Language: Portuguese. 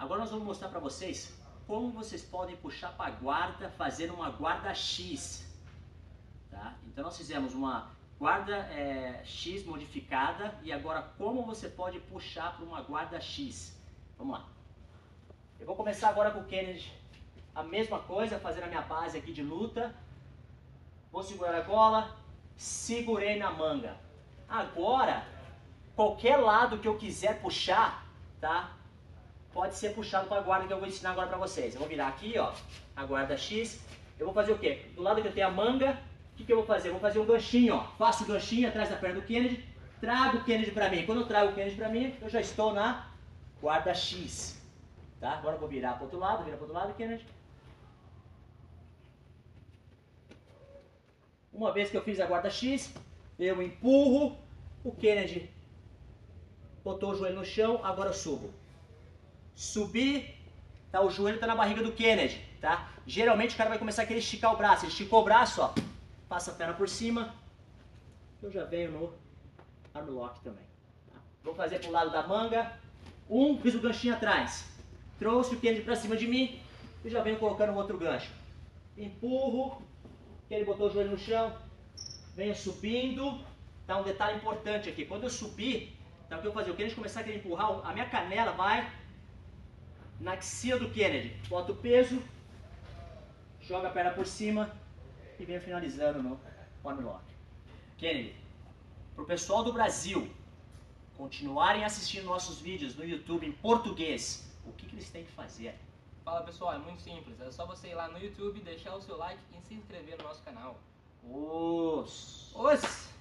Agora nós vamos mostrar para vocês como vocês podem puxar para a guarda fazendo uma guarda X. Tá? Então nós fizemos uma guarda X modificada e agora como você pode puxar para uma guarda X. Vamos lá. Eu vou começar agora com o Kennedy. A mesma coisa, fazendo a minha base aqui de luta. Vou segurar a gola, segurei na manga. Agora, qualquer lado que eu quiser puxar, tá? Pode ser puxado para a guarda que eu vou ensinar agora para vocês. Eu vou virar aqui, ó, a guarda X. Eu vou fazer o quê? Do lado que eu tenho a manga, o que eu vou fazer? Eu vou fazer um ganchinho, ó. Faço o ganchinho atrás da perna do Kennedy, trago o Kennedy para mim. Quando eu trago o Kennedy para mim, eu já estou na guarda X. Tá? Agora eu vou virar para o outro lado, vira para o outro lado, Kennedy. Uma vez que eu fiz a guarda X, eu empurro, o Kennedy botou o joelho no chão, agora eu subo. Subi, tá, o joelho está na barriga do Kennedy, tá? Geralmente o cara vai começar a querer esticar o braço. Ele esticou o braço, ó, passa a perna por cima, eu já venho no arm lock também. Tá? Vou fazer pro lado da manga, fiz o ganchinho atrás, trouxe o Kennedy para cima de mim e já venho colocando o outro gancho. Empurro, ele botou o joelho no chão, venho subindo, tá, um detalhe importante aqui, quando eu subir, tá, o que eu vou fazer? O Kennedy começar a querer empurrar, a minha canela vai na axila do Kennedy, bota o peso, joga a perna por cima e venho finalizando no arm lock. Kennedy, pro pessoal do Brasil continuarem assistindo nossos vídeos no YouTube em português, o que eles têm que fazer? Fala pessoal, é muito simples, é só você ir lá no YouTube, deixar o seu like e se inscrever no nosso canal. Os...